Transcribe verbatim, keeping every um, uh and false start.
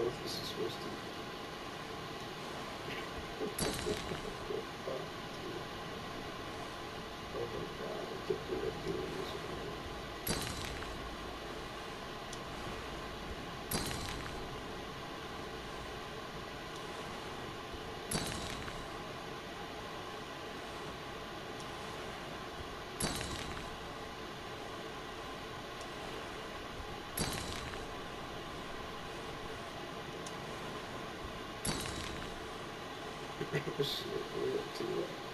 if this is supposed to. Oh my god, I can't believe I'm doing this. Shit, we're up to it.